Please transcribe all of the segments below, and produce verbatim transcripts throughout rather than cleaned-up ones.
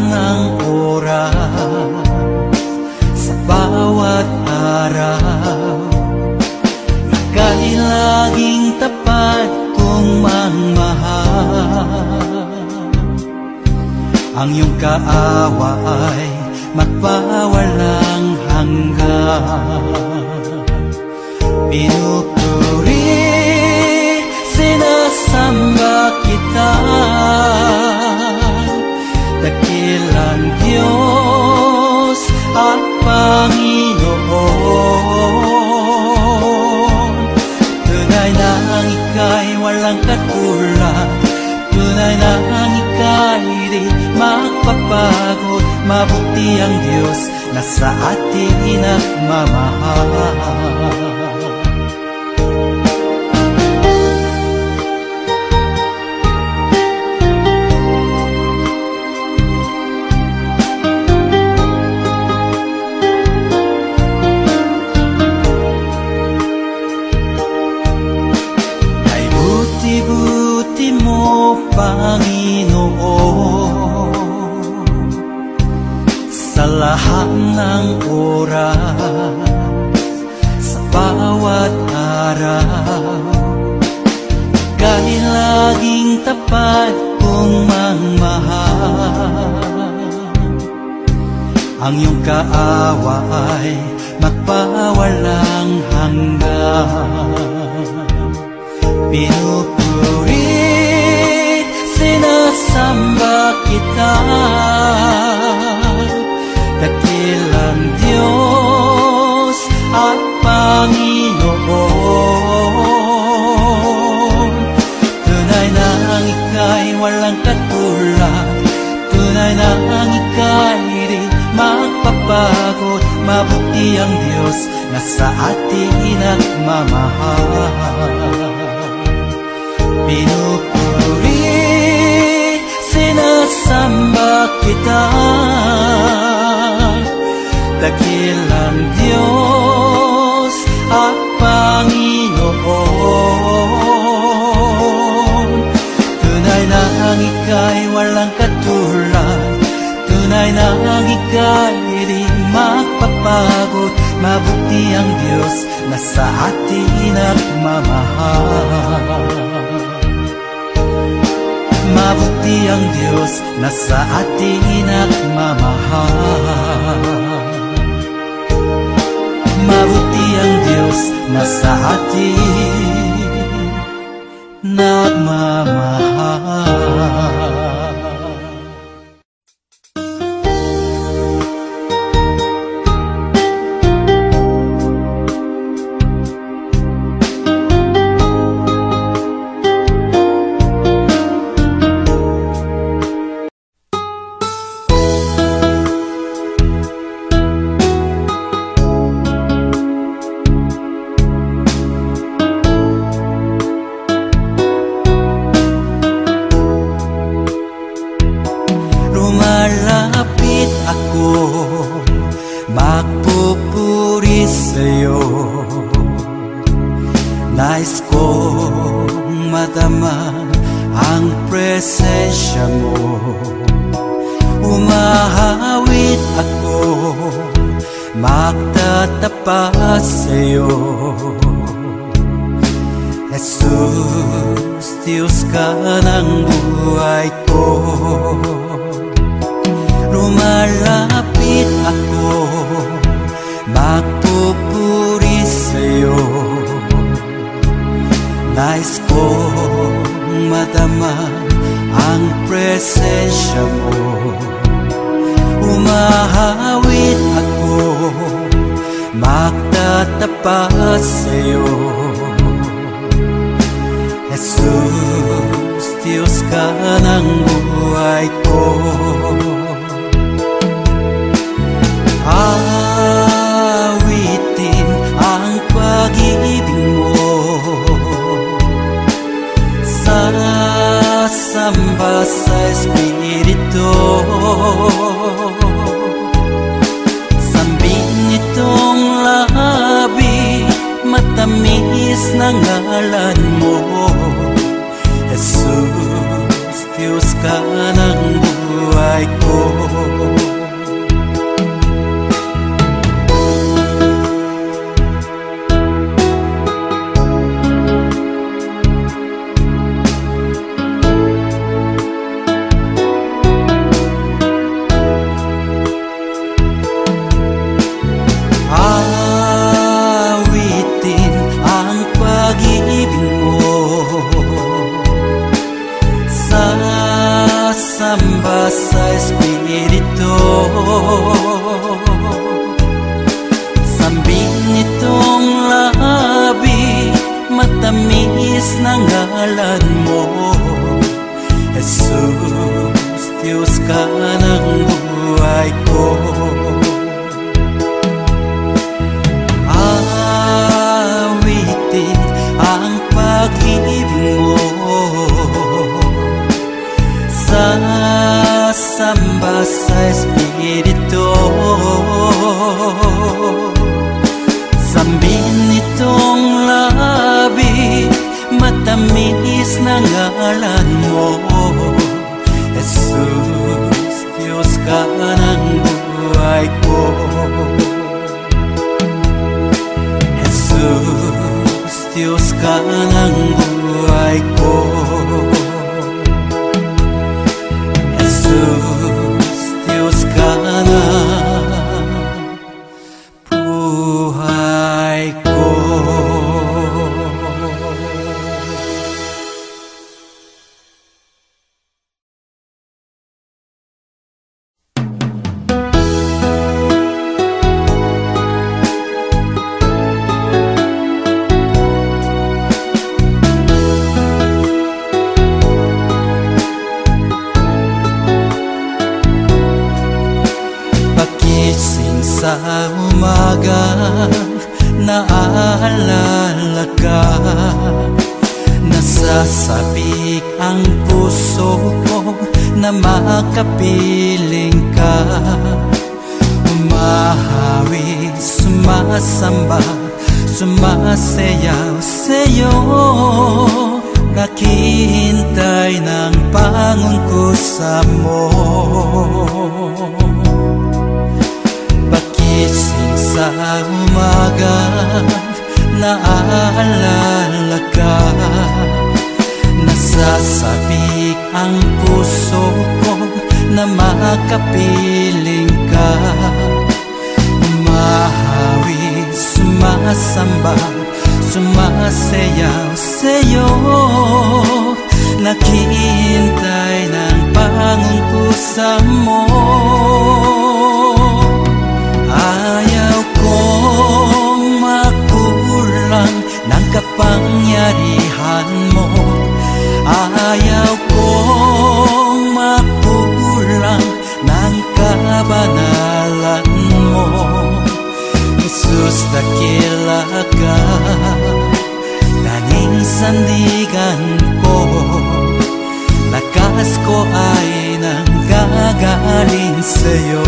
ng oras, sa bawat araw, ika'y laging tapat kong magmahal. Ang iyong kaawa ay magpawalang hanggan. Pinupuri, sinasamba kita, dakilang Diyos at Panginoon. Tunay na ang ika'y walang katulad, tunay na ang ika'y di magpapagod. Mabuti ang Diyos na sa atin nagmamahal. Ay buti-buti mo, Panginoon, sa lahat ng oras, sa bawat araw, ika'y laging tapat kong magmahal. Ang iyong kaawa ay magpawalang hanggan. Pinupuri, sinasamba kita, dakilang Diyos at Panginoon. Tunay na ang ika'y walang katulad, tunay na ang ika'y di magpapagod. Mabuti ang Diyos na sa atin nagmamahal. Pinupuri, sinasamba kita, dakilang Diyos at Panginoon. Tunay na ang ika'y walang katulad, tunay na ang ika'y di magpapagod. Mabuti ang Diyos na sa atin nagmamahal. Mabuti ang Diyos na sa atin nagmamahal. Mabuti ang Diyos na sa atin nagmamahal. Lumalapit ako, magpupuri sa'yo. Nais kong madama ang presensya mo. Umahawit ako, magtatapat sa'yo. Jesus, Diyos ka ng buhay ko. Lumalapit ako, magpupuri sa'yo. Nais kong madama ang presensya mo. Umahawit ako, magtatapat sa'yo. Jesus, Diyos ka ng buhay ko. Awitin ang pag-ibig mo, sasamba sa Espiritu. Sambin nitong labi, matamis na ngalan mo. Jesus, Diyos ka ng buhay ko. matamis na ngalan mo. Jesus, Diyos ka ng buhay ko. Awitin ang pag-ibig mo, sasamba sa Espiritu. Sambin itong labi, matamis na ngalan mo. Jesus, Diyos ka ng buhay ko. Jesus, Diyos ka ng buhay ko. Jesus, Diyos ka ng buhay ko. Sa umaga, naaalala ka, nasasabik ang puso ko na makapiling ka. Umahawi, sumasamba, sumasayaw sa'yo, naghihintay ng pangungkusa mo. Pagising sa umaga, naaalala ka, nasasabik ang puso ko na makapiling ka. Umahawi, sumasamba, sumasayaw sa'yo, naghihintay ng pangungkusa mo. Ayaw kong makulang ng kapangyarihan mo. Ayaw kong makulang ng kabanalan mo. Jesus, dakila ka, tanging sandigan ko. Lakas ko ay nanggagaling sa'yo.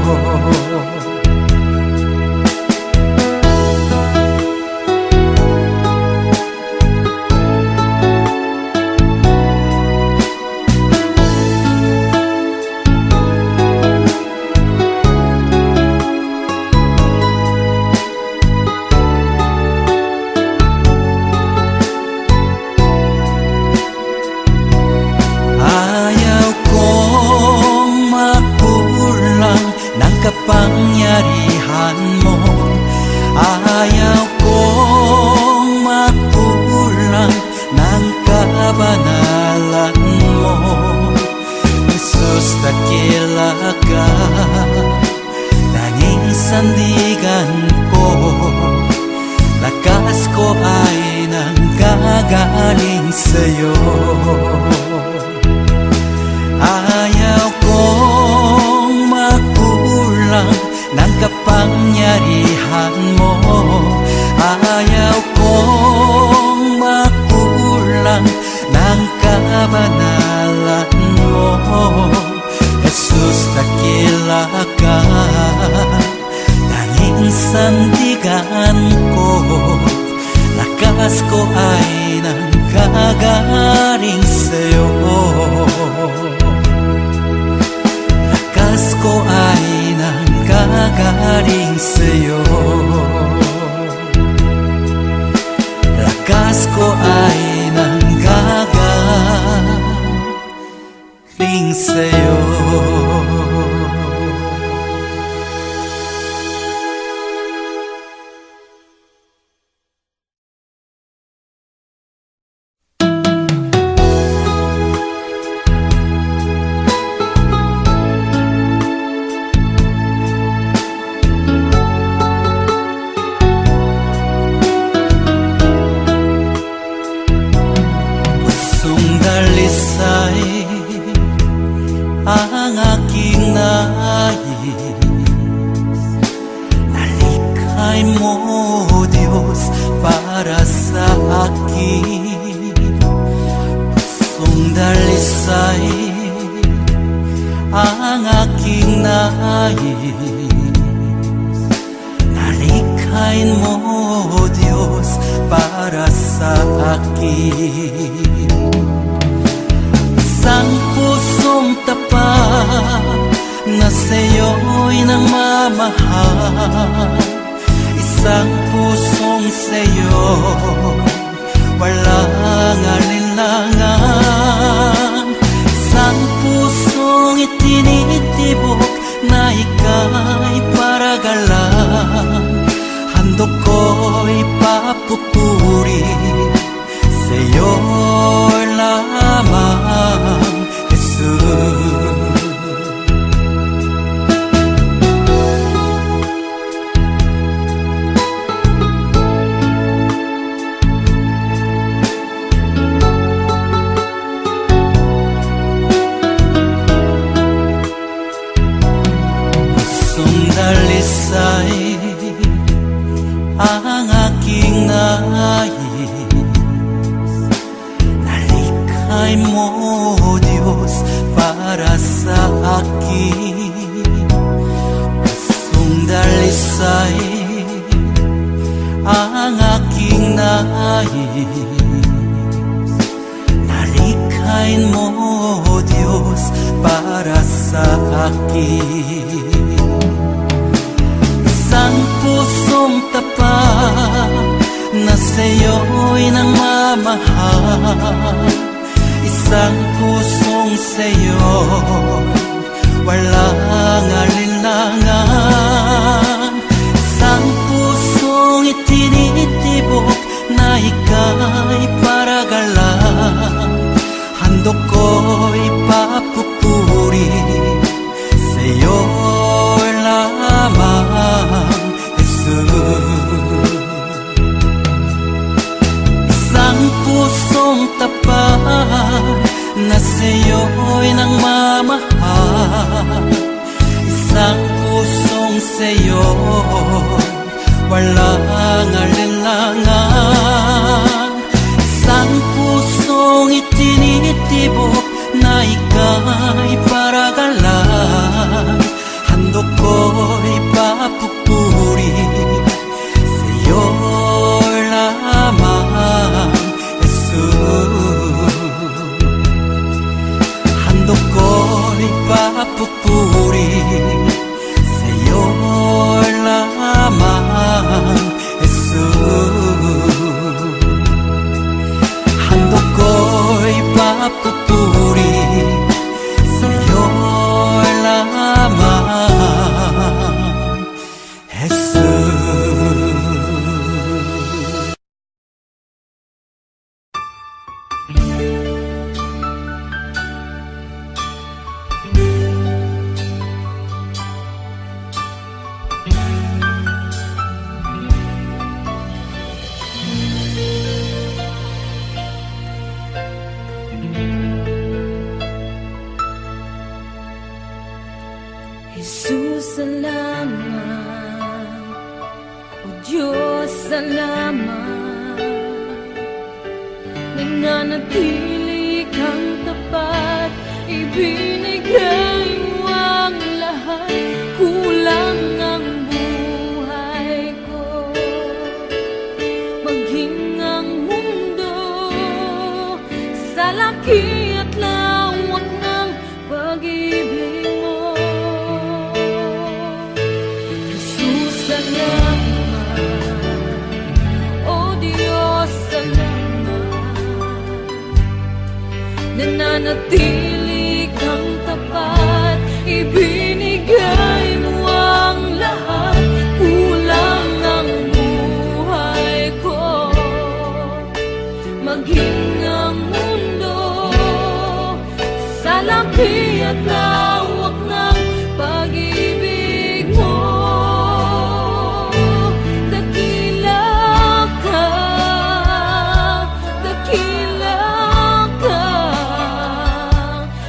Kapangyarihan mo, ayaw kong makulang ng kabanalan mo. Jesus, dakila ka, tanging sandigan ko. Lakas ko ay nanggagaling sa'yo. Ayaw kong makulang ng kapangyarihan mo. Ayaw kong makulang ng kabanalan mo. Jesus, dakila ka, tanging sandigan ko. Lakas ko ay nanggagaling sa'yo. Lakas ko ay nanggagaling sa'yo. Lakas ko ay nanggagaling sa'yo. dalisay ang aking nais. Nalikhain mo, Diyos, para sa akin. Isang pusong tapat na sa'yo'y nangmamahal. Isang pusong sa'yo, walang alinlangan. Isang pusong itinitibok na ika'y paragalan. Handog ko'y papupuri sa'yo lamang, Jesus. Dalisay ang aking nais. Nalikhay mo, Diyos, para sa akin. Pusong dalisay ang aking nais. Nalikhay mo, Diyos, para sa akin. Isang pusong tapat na sa'yo'y nangmamahal. Isang pusong sa'yo, walang alinlangan. Isang pusong itinitibok na ika'y paragalan. Handog ko'y papupuri sa'yo lamang, Jesus. Isang pusong tapat na sa'yo'y nangmamahal. Isang pusong sa'yo, walang alinlangan. Isang pusong itinitibok na ika'y paragalan. Handog ko'y papupuri sa'yo lamang, Jesus. Handog ko'y papupuri sa'yo lamang, Jesus. Handog ko'y papupuri sa'yo lamang, Jesus. Jesus, salamat. O Diyos, salamat. Nananatili kang tapat, ibinigay mo ang lahat. Kulang ang buhay ko, maging ang mundo sa laki at lawak ng pag-ibig mo. Jesus, salamat. O Diyos, salamat. Nananatili kang tapat, ibinigay mo ang lahat. Kulang ang buhay ko, maging ang mundo sa laki at lawak ng pag-ibig mo. Dakila ka, dakila ka,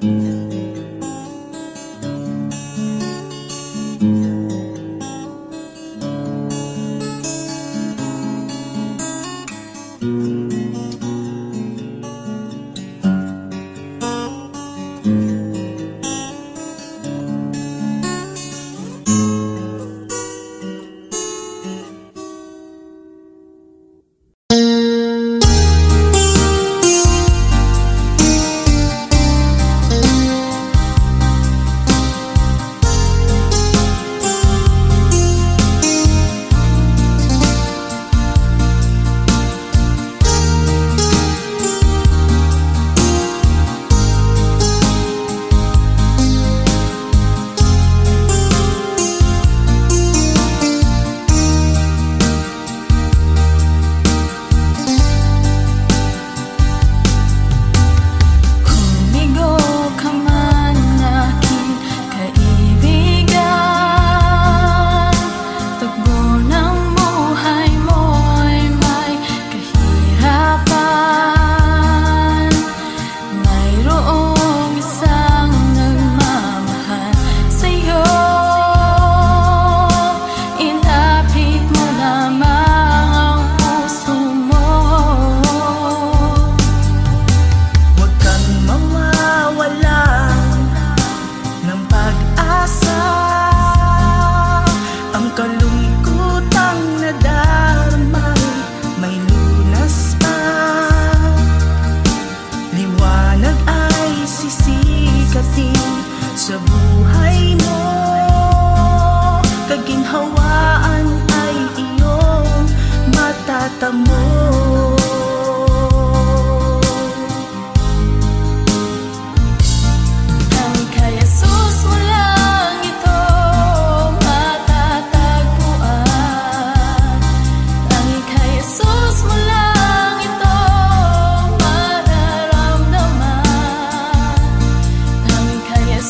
Kaya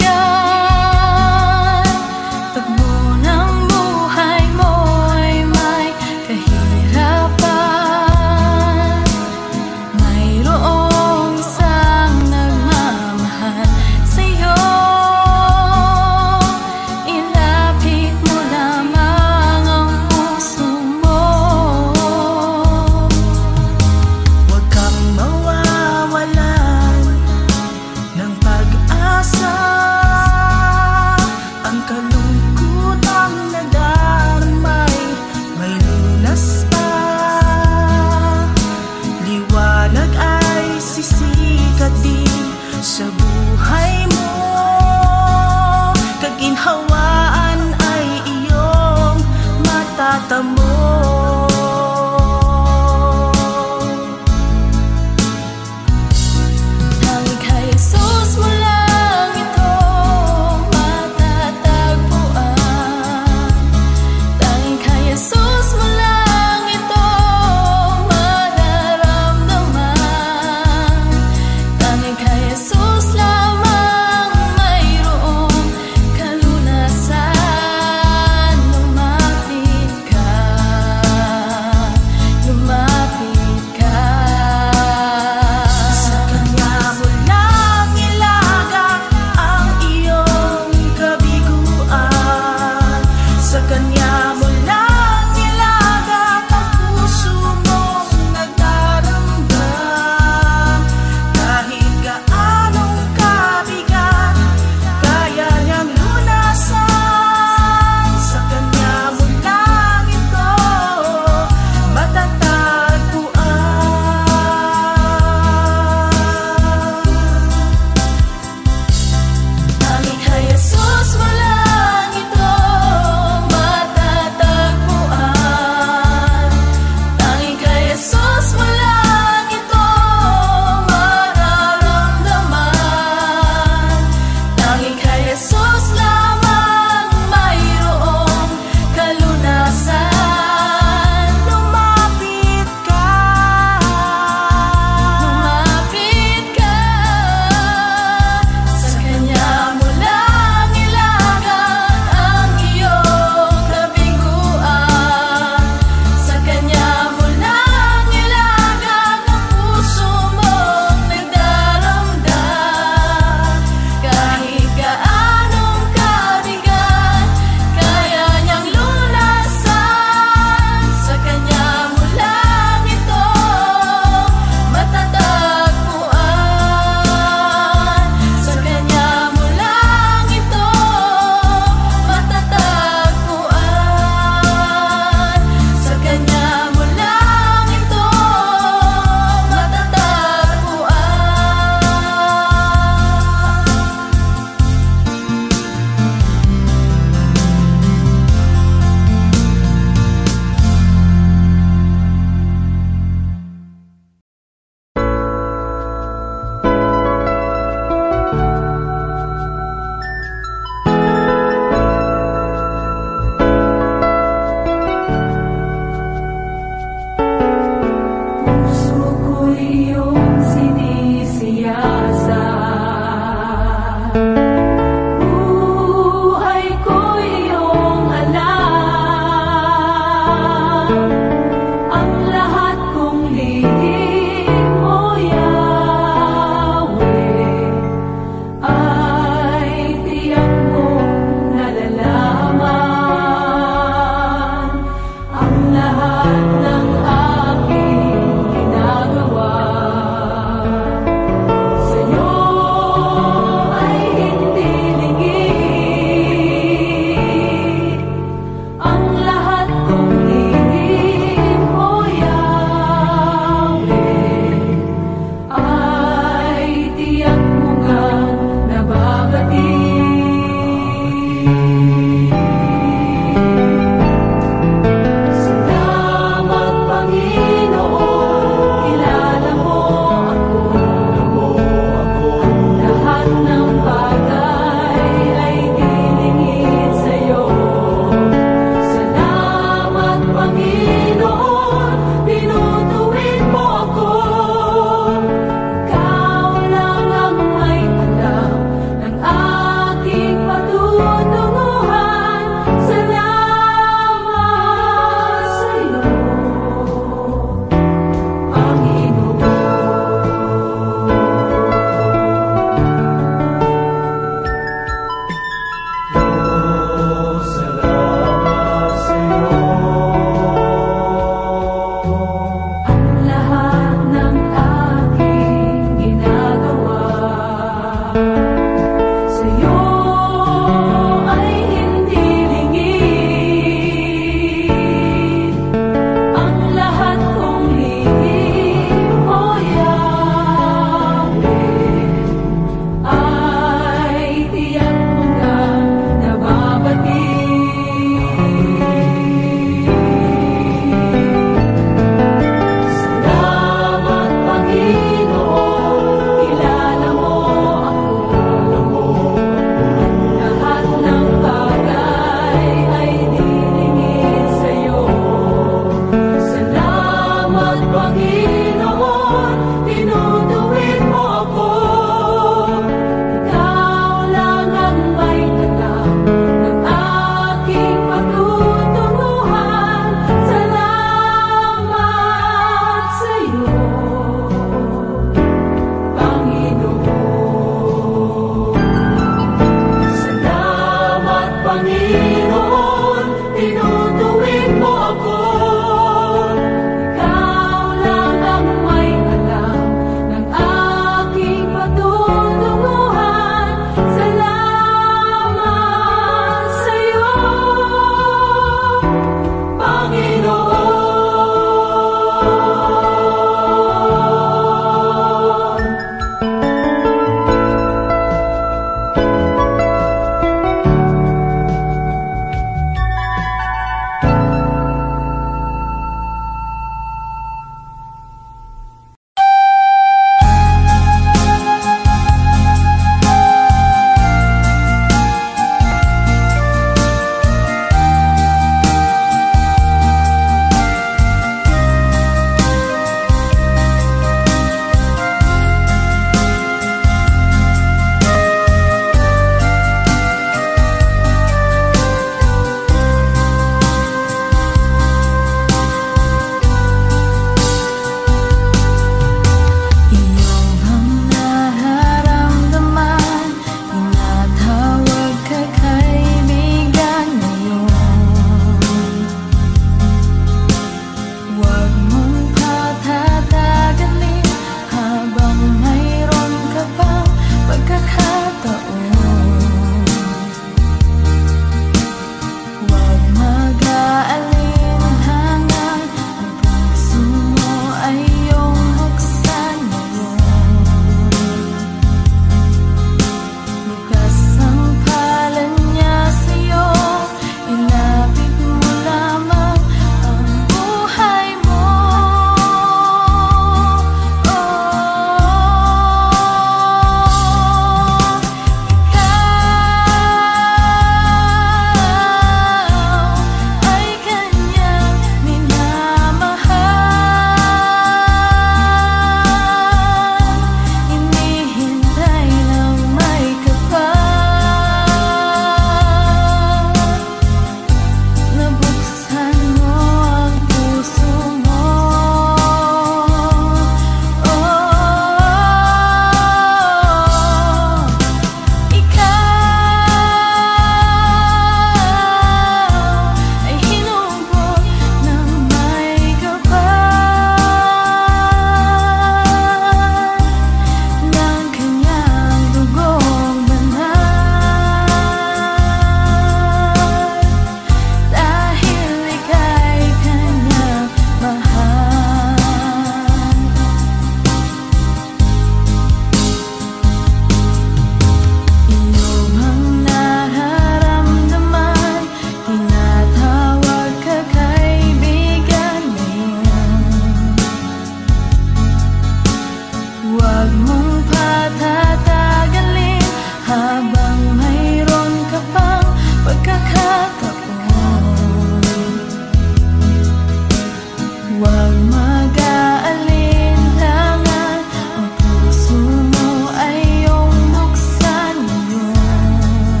Huwag mag-aalinlangan, ang puso mo ay iyong buksan ngayon.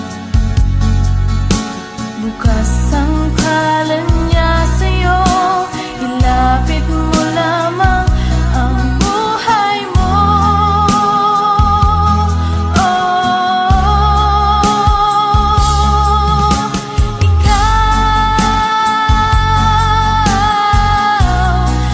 Bukas ang palad niya sa'yo, ilapit mo lamang ang buhay mo. Oh, ikaw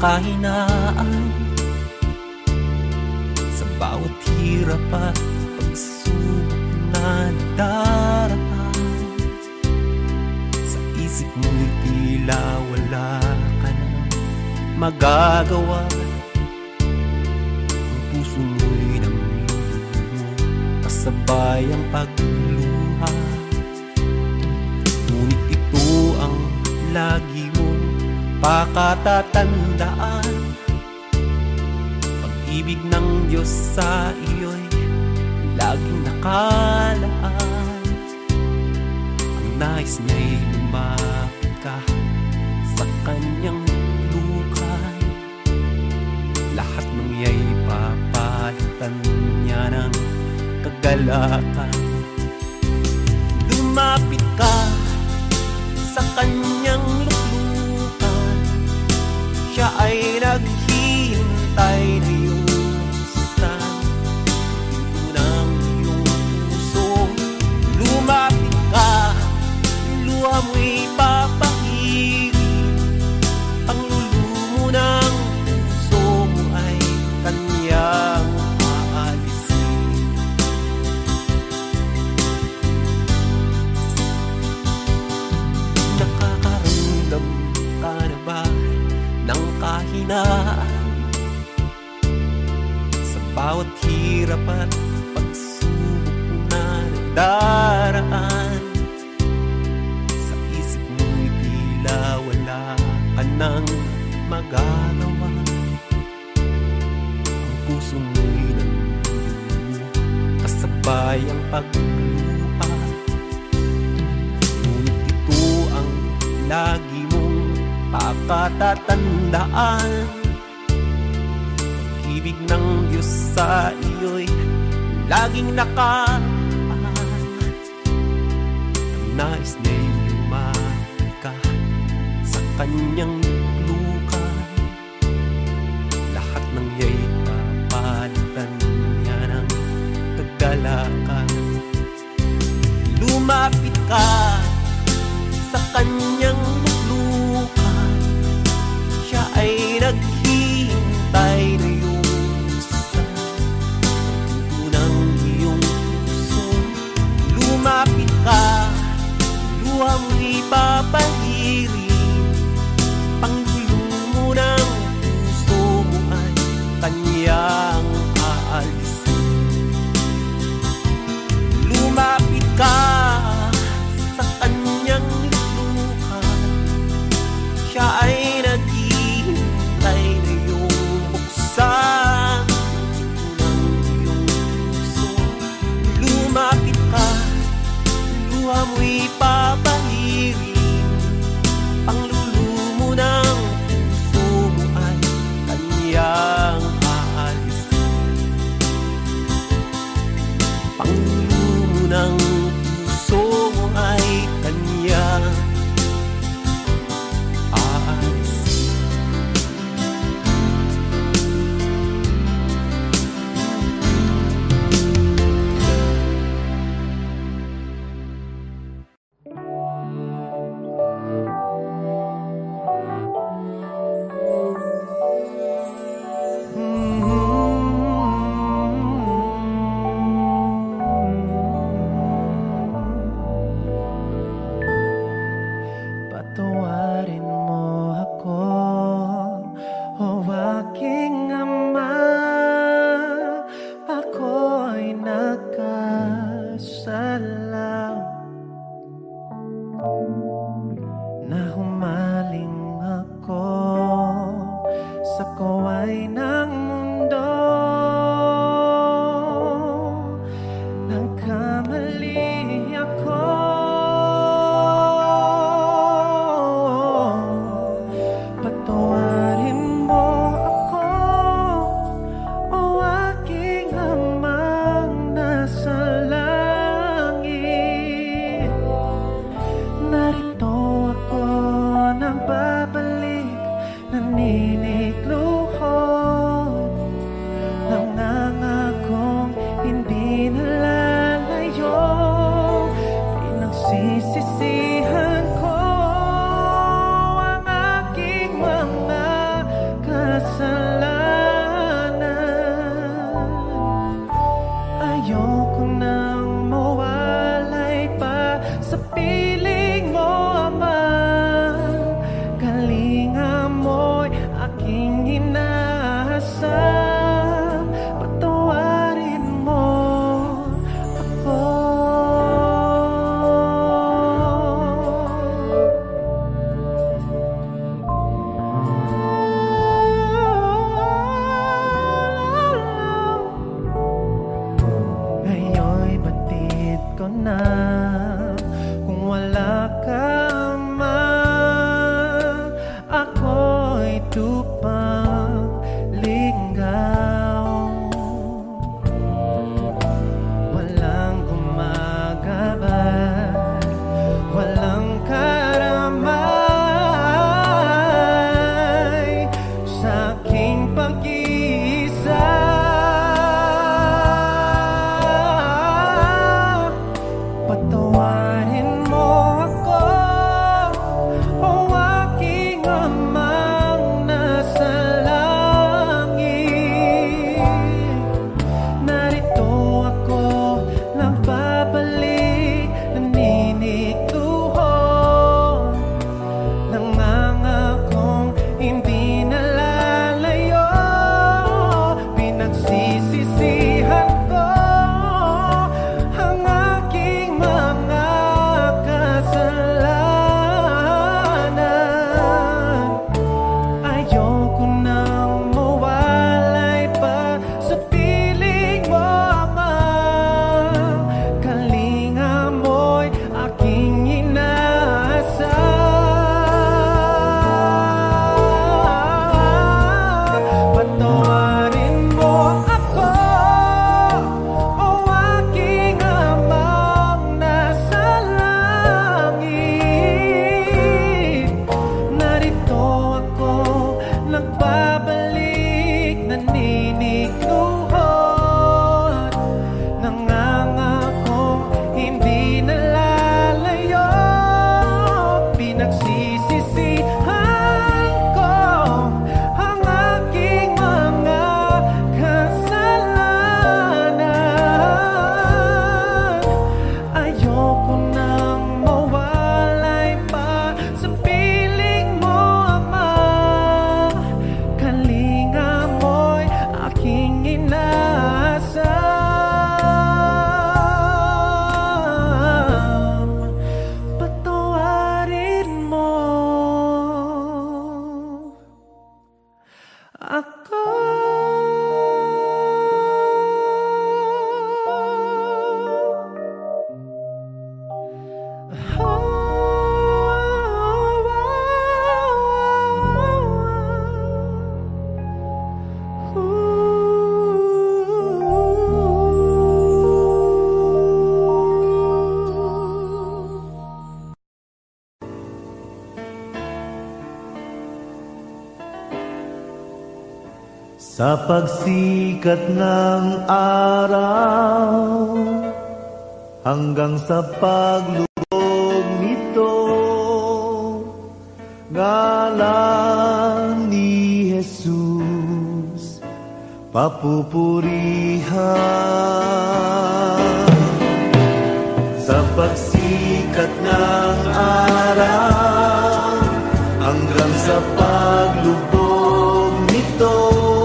kahinaan sa bawat hirap at pagsubok na nadaraan. Sa isip mo'y tila wala ka nang magagawa. Ang puso mo'y namlulumo kasabay ang pagluha. Ngunit ito ang lagi mong pakatatandaan. Pag-ibig ng Diyos sa iyo'y laging nakalaan. Ang nais niya'y lumapit ka sa kanyang lukay. Lahat ng iya'y papalitan niya ng kagalakan. Lumapit ka sa kanyang luklukan. Siya ay naghihintay na iyong buksan pinto ng iyong puso. Lumapit ka, luha mo'y papahirin. Ang lulumo ng puso mo ay kanyang aalisin. Nakakaramdam ka na ba ng kahinaan sa bawat hirap at pagsubok na nadaraan? Sa isip mo'y tila wala ka nang magagawa. Ang puso mo'y nandulumo kasabay ang pagluha. Ngunit ito ang lagi mong pakatatandaan. Pag-ibig ng Diyos sa iyo'y laging nakaan. Ang nais niya'y lumapit ka sa kanyang lukay. Lahat ng iya'y papalitan niya ng kagalakan. Lumapit ka sa kanyang luklukan. Siya ay naghihintay na iyong buksan ang pinto ng iyong puso. Lumapit ka, luha mo'y papahirin. Panglulumo ng puso mo ay kanyang aalisin. Lumapit ka sa kanyang luklukan. ko na. Kung wala ka man, ako'y tupang ligaw. Walang gumagabay, walang karamay sa aking pag-iisa. Patawarin mo ako, o aking amang nasa langit. Narito ako, nagbabalik, naninituhon, nangangakong hindi nalalayo. Pinagsisisihan ko ang aking mga kasalanan. Ayoko nang mawalay pa sa piling mo, Ama. Kalinga mo'y aking inaasam. Patawarin mo ako, o aking amang nasa langit. Narito ako, nagbabalik, naninigluhod, nangangakong hindi nalalayo. Pinagsisisihan ko ang aking mga kasalanan. Ayoko nang mawalay pa sa piling mo, Ama. Kalinga mo'y aking inaasam. Patawarin mo ako. Sa pagsikat ng araw hanggang sa paglubog nito, ngalan ni Jesus papupurihan. Sa pagsikat ng araw hanggang sa paglubog nito,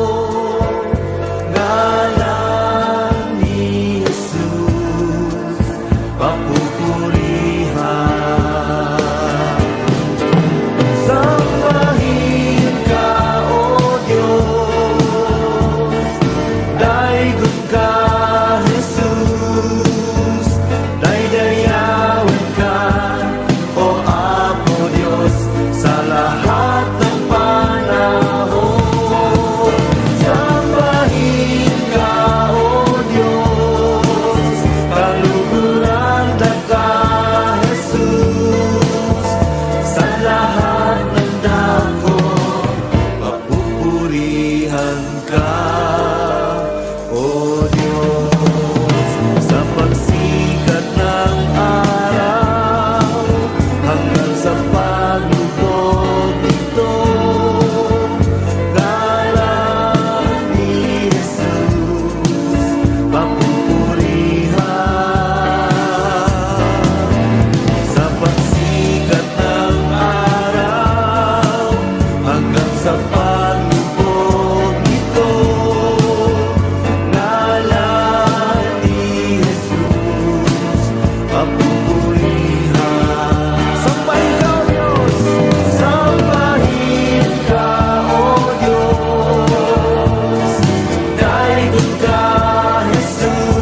ngalan ni Jesus papupurihan. Sambahin ka, O Diyos, daigod ka, Jesus, daydayawan ka, O Apo Diyos, sa lahat ng panahon. Sambahin ka, O Diyos, kaluguran ka, Jesus, sa lahat ng dako, papupurihan ka, O Diyos. Sa pagsikat ng araw hanggang sa paglubog nito, ngalan ni Jesus papupurihan. Sa pagsikat ng araw hanggang sa paglubog nito, ngalan ni Jesus papupurihan. Sambahin ka, O Diyos, sambahin ka, O Diyos, daigod ka, Jesus,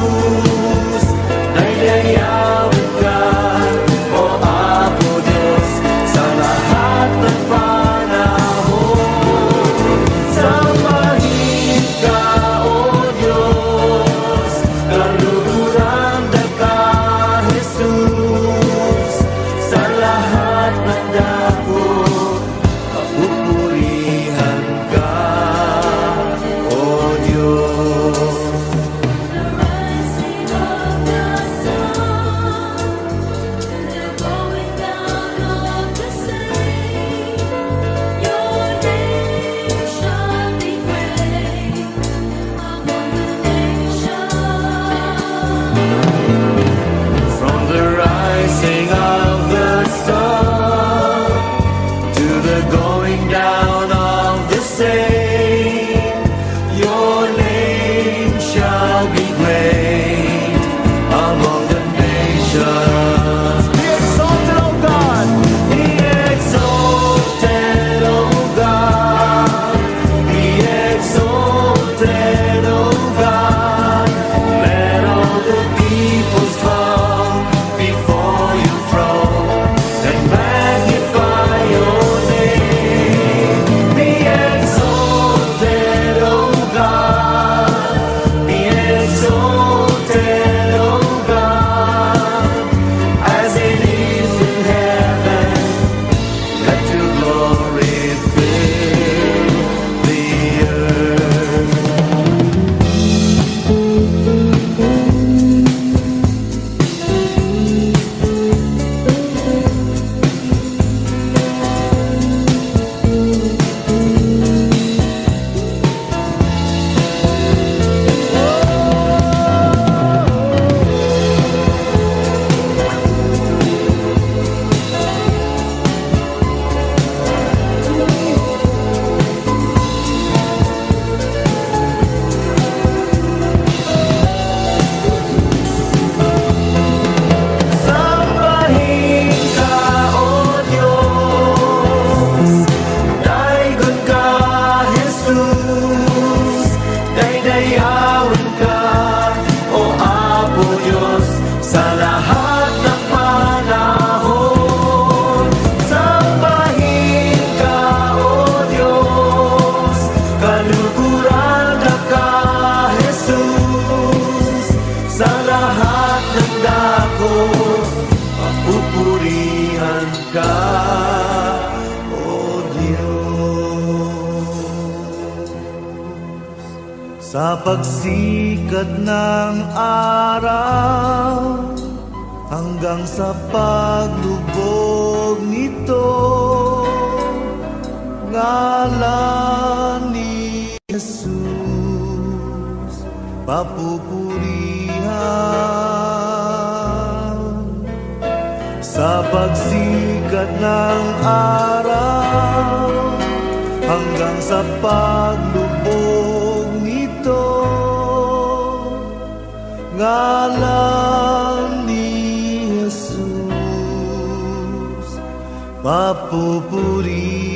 Sa pagsikat ng araw hanggang sa paglubog nito, ngalan ni Jesus papupurihan. Sa pagsikat ng araw hanggang sa paglubog nito, ngalan ni Jesus papupurihan.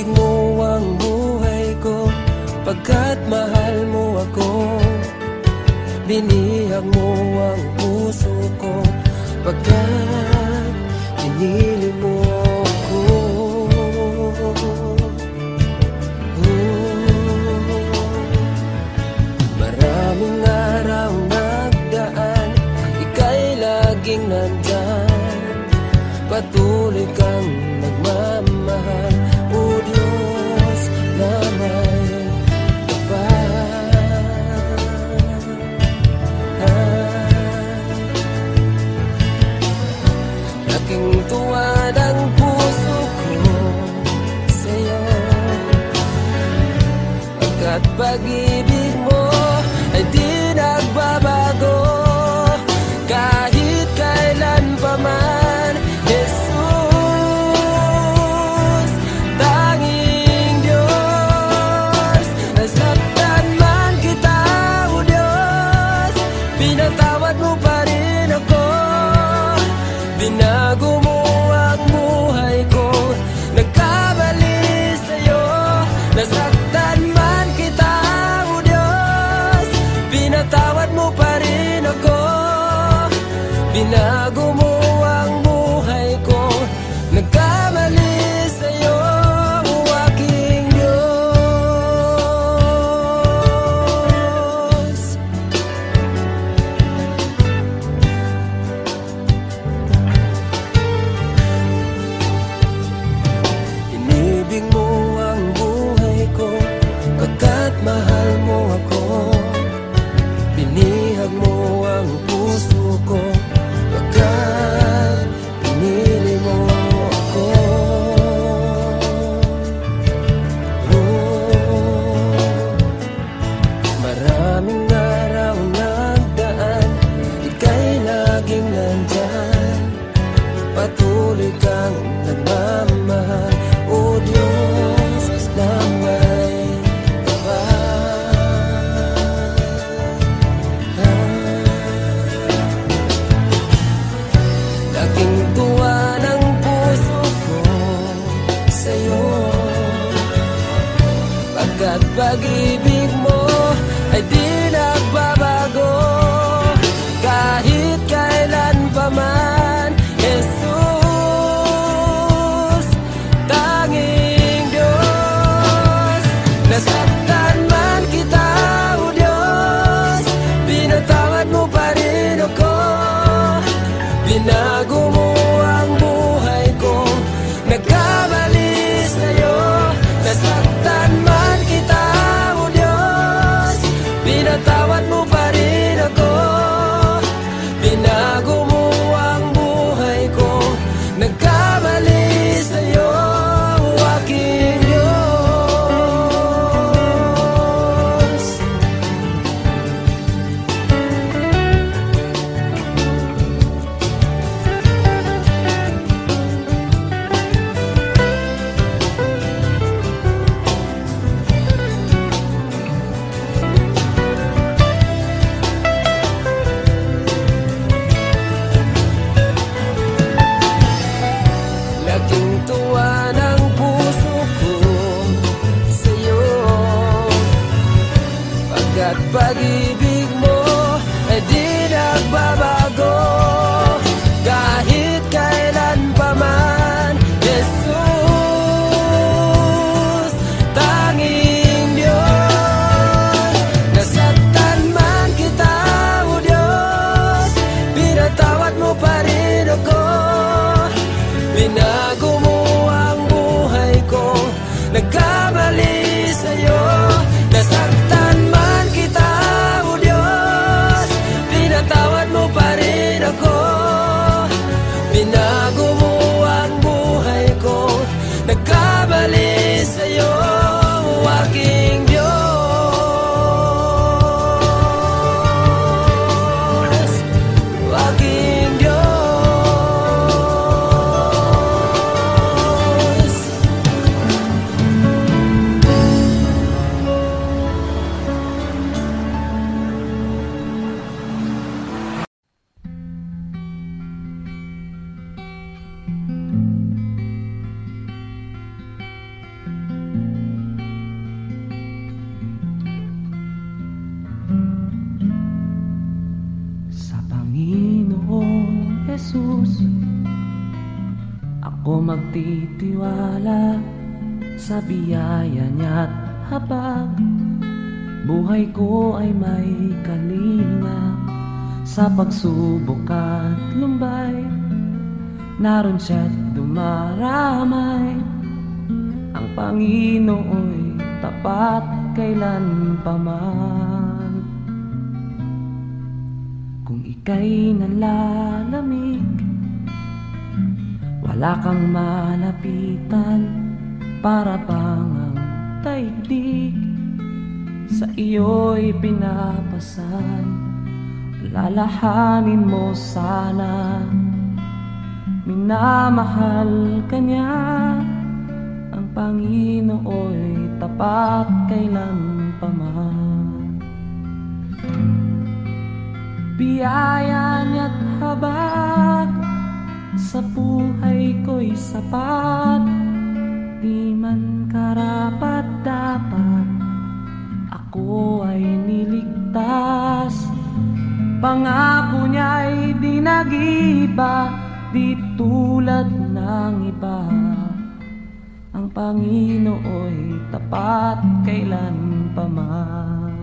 Pinag-ibig mo ang buhay ko, pagkat mahal mo ako. Binihag mo ang puso ko, pagkat pinili mo ako. Maraming araw nagdaan, ika'y laging nandyan. Patuloy kang nagmamahal, o Diyos na may kapal. Laking tuwa ng puso ko sa'yo, pagkat pag-ibig mo ay di nagbabago kahit kailan pa man. Jesus, tanging Diyos, nasaktan man kita, o Diyos, pinatawad mo pa rin ako. Binago mo ang buhay ko, nagkamali sa'yo. Nasaktan man kita, o Diyos, pinatawad mo pa rin ako. Binago mo ang buhay ko, nagkamali sa'yo, o aking Diyos. Inibig mo ang buhay ko, pagkat mahal mo ako. Binihag mo ang puso ko, pagkat pinili mo ako. Oh, maraming araw nagdaan, ika'y laging nandyan. Patuloy kang nagmamahal, o Diyos na may kapal. Laking tuwa ng puso ko sa'yo, pagkat pag-ibig mo ay di nagbabago kahit kailan pa man. Jesus, tanging Diyos, nasaktan man kita, o Diyos, pinatawad mo pa rin ako. Binago mo ang buhay ko, nagkamali sa'yo. Nasaktan man kita, o Diyos, pinatawad mo pa rin ako. Binago mo ang buhay ko, nagkamali sa'yo, o aking Diyos. Laking tuwa ng puso ko sa'yo, pagkat pag-ibig mo ay di nagbabago kahit kailan pa man. Jesus, tanging Diyos, nasaktan man kita, o Diyos, pinatawad mo pa rin ako. Binago mo ang buhay ko, nagkamali sa'yo. Nasaktan man kita, o Diyos, pinatawad mo pa rin ako. Binago mo ang buhay ko, nagkamali sa'yo, o aking Diyos, o aking Diyos. magtitiwala sa biyaya niya't habag buhay ko ay may kalinga. Sa pagsubok at lumbay, naroon siya't dumaramay. Ang Panginoo'y tapat kailan pa man. Kung ika'y nalalamig, wala kang malapitan, para bang ang daigdig sa iyo'y pinapasan. Lalahanin mo sana, minamahal ka niya. Ang Panginoo'y tapat kailan pa man. Biyaya niya't habag sa buhay ko'y sapat. Di man karapat dapat, ako ay niligtas. Pangako niya'y di nag-iba, di tulad ng iba. Ang Panginoo'y tapat kailan pa man.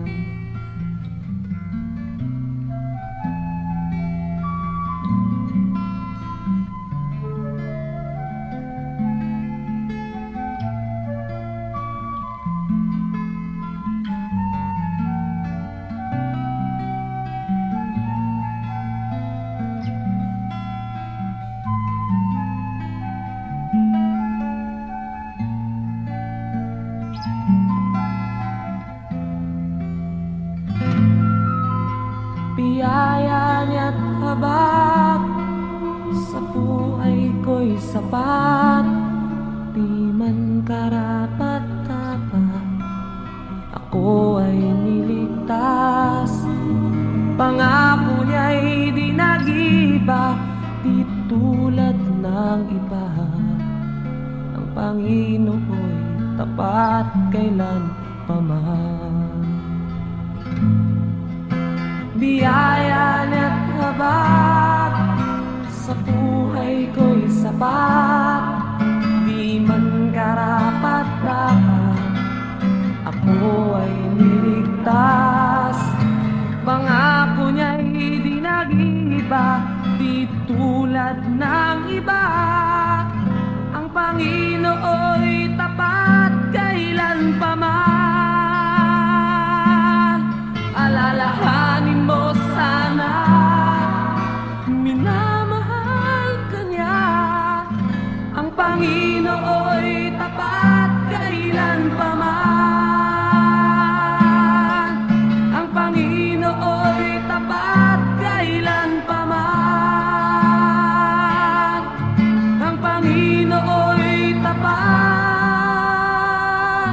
Biyaya niya't habag sa buhay ko'y sapat. Di man karapat dapat, ako ay niligtas. Pangako niya'y di nag-iba, di tulad ng iba. Ang Panginoo'y tapat kailan pa man. Biyaya niya't habag sa buhay ko'y sapat. Di man karapat dapat, ako ay niligtas. Pangako niya'y di nag-iba, di tulad ng iba. Ang Panginoo'y tapat kailan pa man. Alalahanin mo sana, minamahal ka niya. Ang Panginoo'y tapat kailan pa man. Ang Panginoo'y tapat kailan pa man. Ang Panginoo'y tapat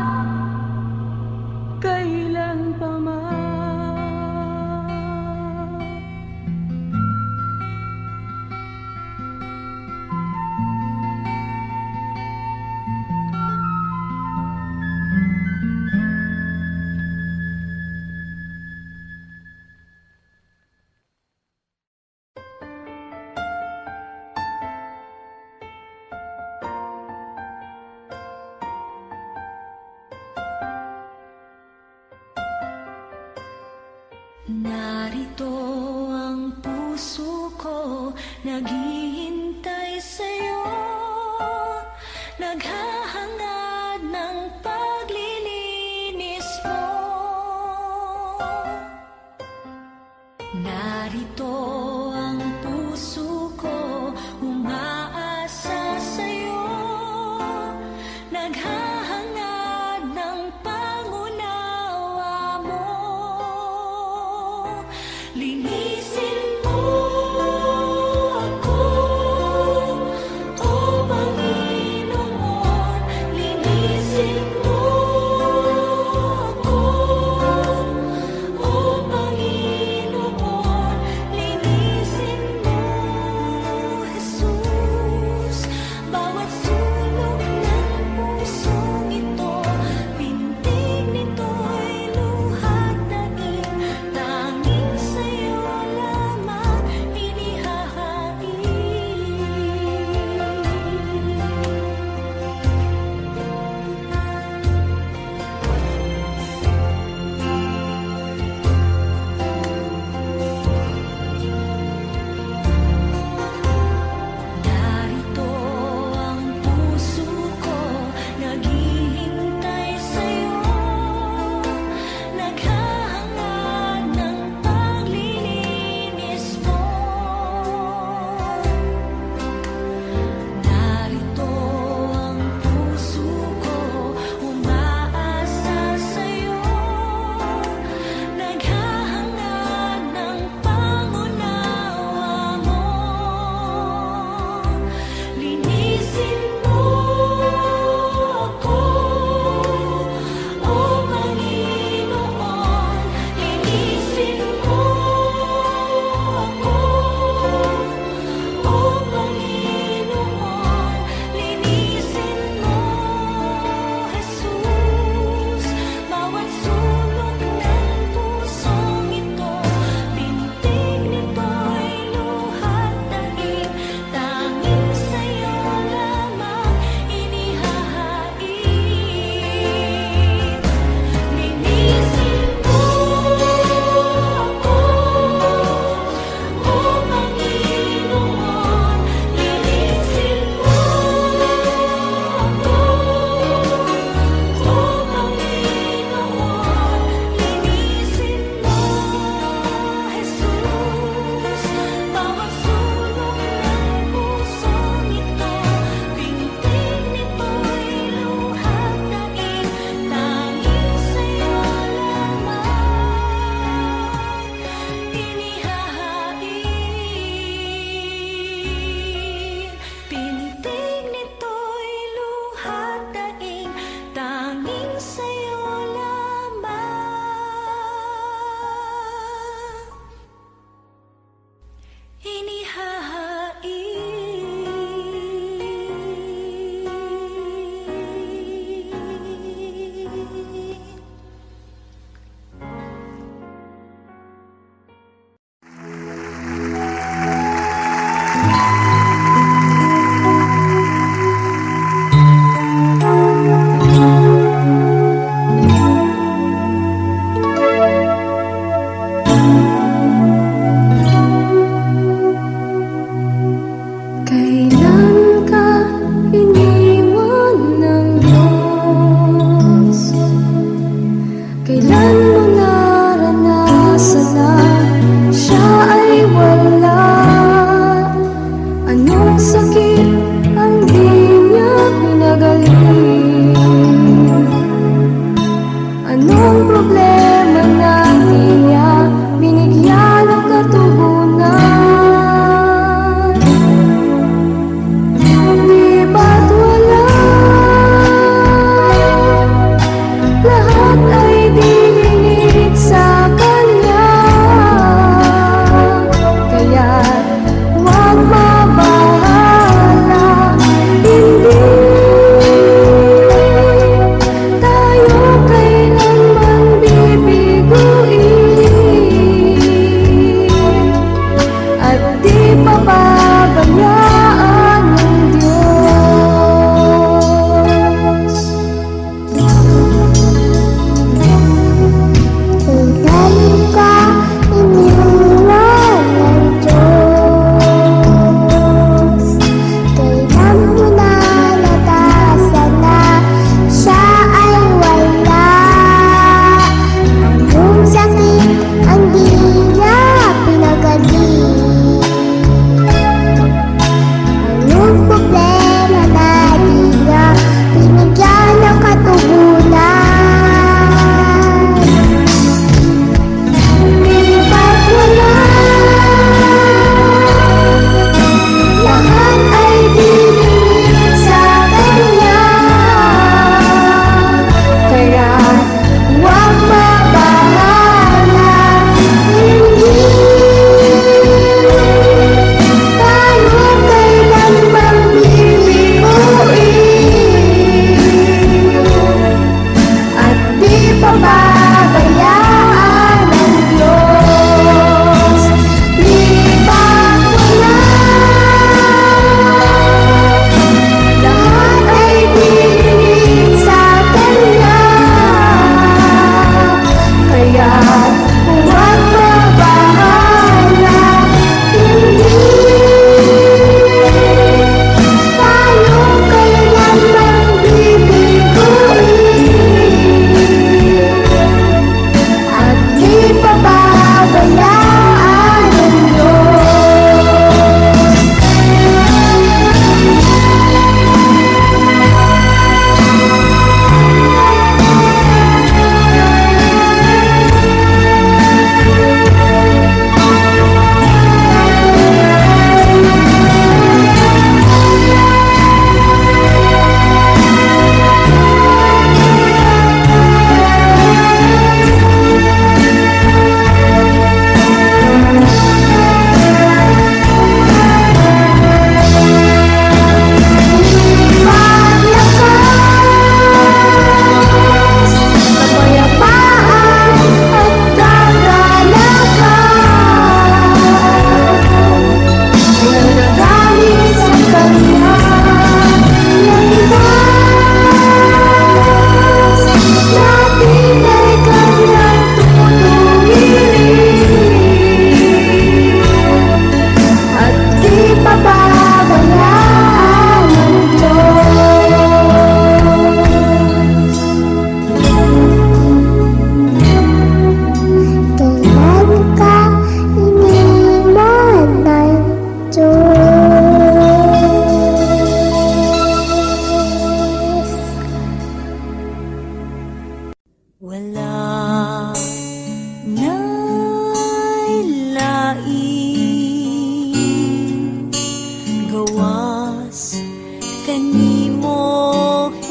kailan pa man. Narito ang puso ko, naghihintay sa'yo, naghahangad ng paglilinis mo. Narito ang puso ko, umaasa sa'yo, naghahangad ng pangunawa mo. Linisin mo ako, O Panginoon. Linisin mo ako, O Panginoon. Linisin mo, Jesus, bawat sulok ng puso.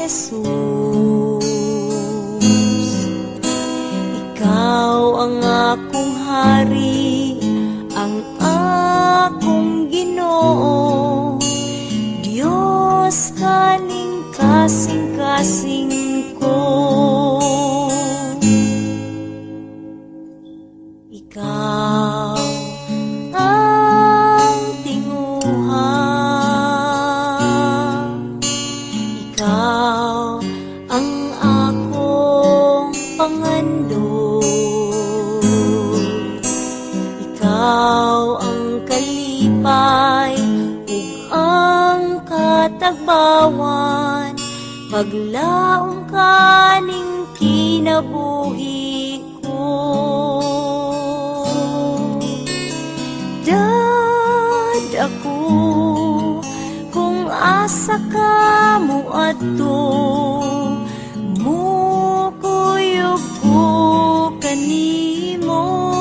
Jesus. Ikaw ang akong hari, ang akong Ginoo, Diyos kaning kasing-kasing ko. Ikaw ang tinguha, ikaw ang akong pangandot, ikaw ang kalipay ug ang katagbawan, paglaom kaning kinabuhi ko. Dad ako kung asa ka mo adto, mukuyog ko kanimo.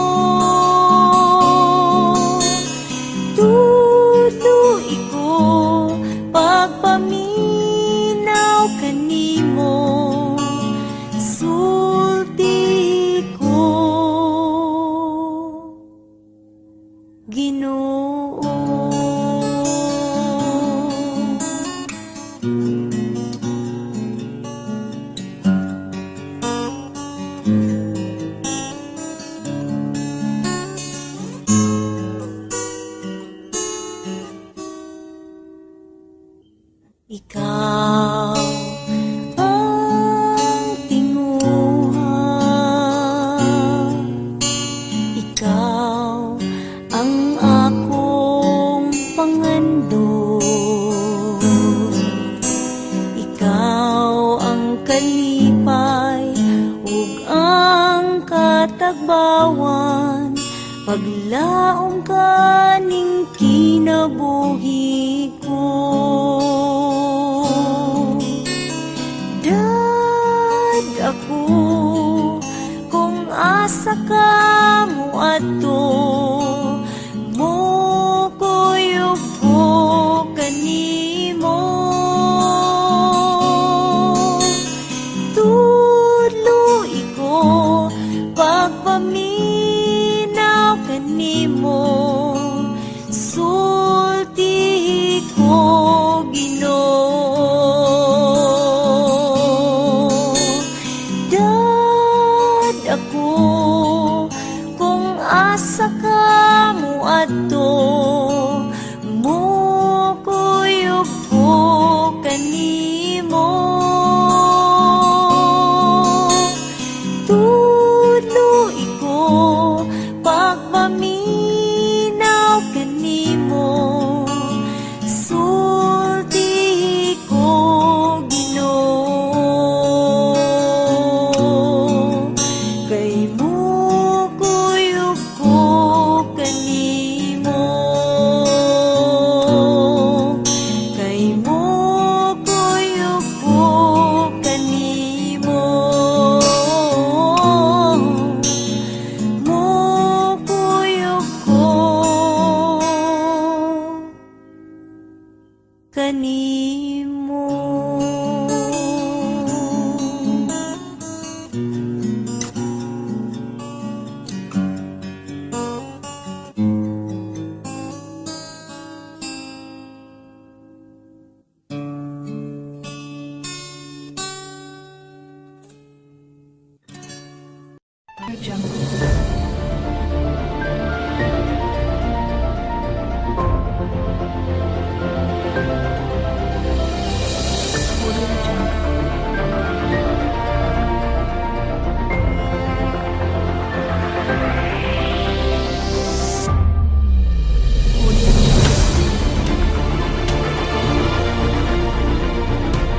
Tuloy ko pagpaminaw kanimo, sulti ko Ginoo. Ikaw ang tinguha, ikaw ang akong pangandot, ikaw ang kalipay ug ang katagbawan, paglaom kaning kinabuhi ko. Dad ako kung asa ka mo adto, mukuyog ko kanimo. Tuloy ko pagpaminaw kanimo, sulti ko Ginoo. Dad ako kung asa ka mo adto, mukuyog ko kanimo. Tuloy ko pagpaminaw kanimo, sulti ko Ginoo. Kay mukuyog ko kanimo, kay mukuyog ko kanimo, mukuyog ko kanimo.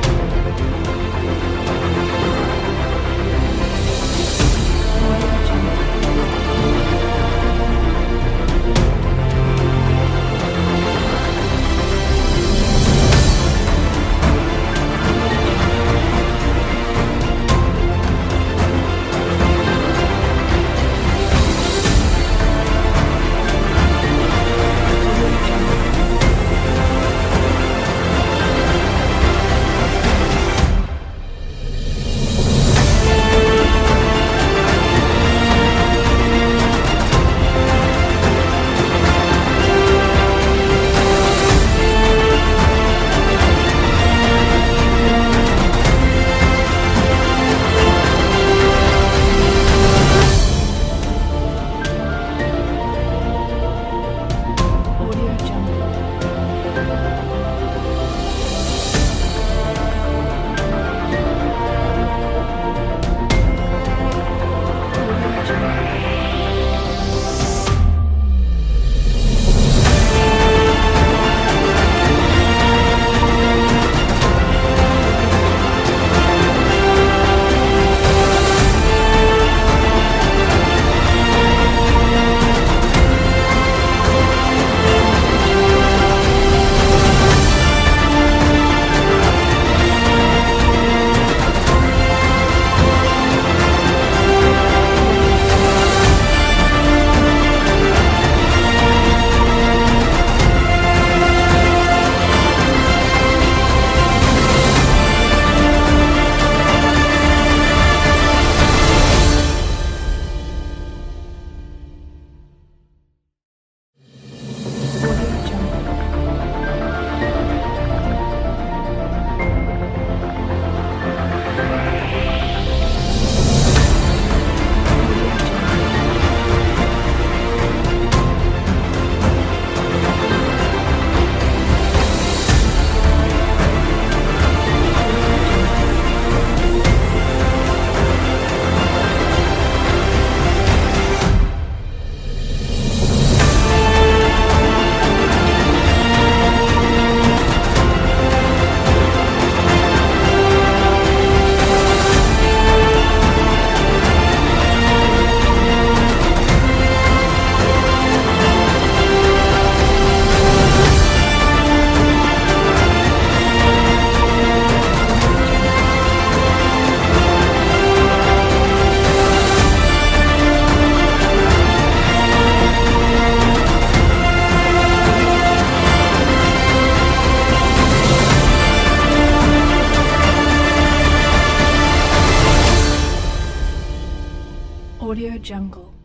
Audio Jungle. Jungle.